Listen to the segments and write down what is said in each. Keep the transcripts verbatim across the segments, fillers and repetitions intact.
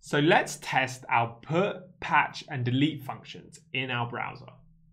So let's test our put, patch, and delete functions in our browser.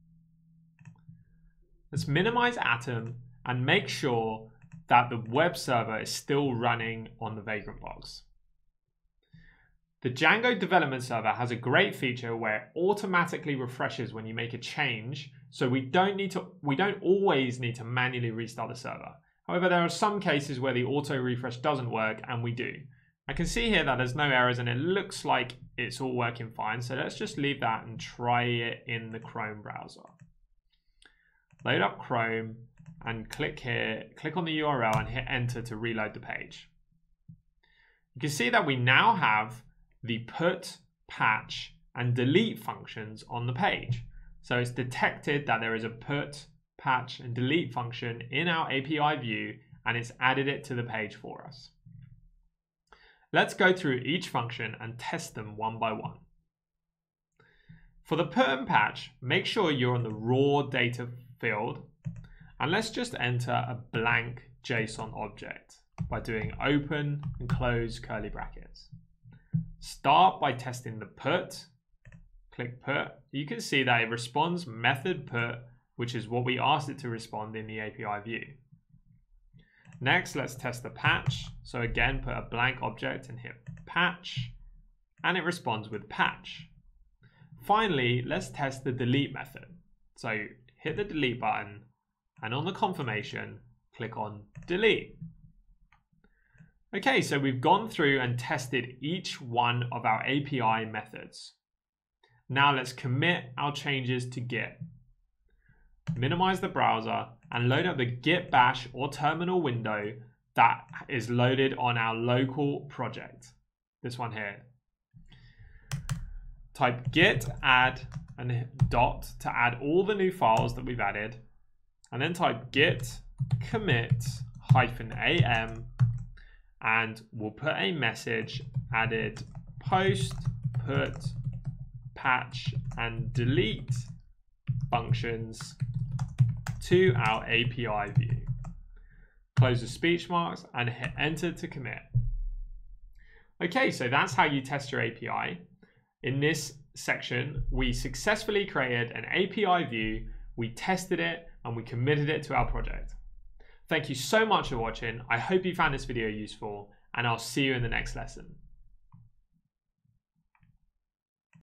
Let's minimize Atom and make sure that the web server is still running on the Vagrant box. The Django development server has a great feature where it automatically refreshes when you make a change, so we don't need to we don't always need to manually restart the server. However, there are some cases where the auto refresh doesn't work, and we do. I can see here that there's no errors and it looks like it's all working fine, so let's just leave that and try it in the Chrome browser. Load up Chrome and click here, click on the U R L and hit enter to reload the page. You can see that we now have the put, patch, and delete functions on the page. So it's detected that there is a put, patch, and delete function in our A P I view, and it's added it to the page for us. Let's go through each function and test them one by one. For the put and patch, make sure you're on the raw data field, and let's just enter a blank JSON object by doing open and close curly brackets. Start by testing the put, click put. You can see that it responds method put, which is what we asked it to respond in the A P I view. Next, let's test the patch. So again, put a blank object and hit patch, and it responds with patch. Finally, let's test the delete method. So hit the delete button, and on the confirmation, click on delete. Okay, so we've gone through and tested each one of our A P I methods. Now let's commit our changes to Git. Minimize the browser and load up the git bash or terminal window that is loaded on our local project. This one here. Type git add and dot to add all the new files that we've added, and then type git commit hyphen am, and we'll put a message added post put patch and delete functions to our A P I view. Close the speech marks and hit enter to commit. Okay, so that's how you test your A P I. In this section, we successfully created an A P I view, we tested it, and we committed it to our project. Thank you so much for watching. I hope you found this video useful, and I'll see you in the next lesson.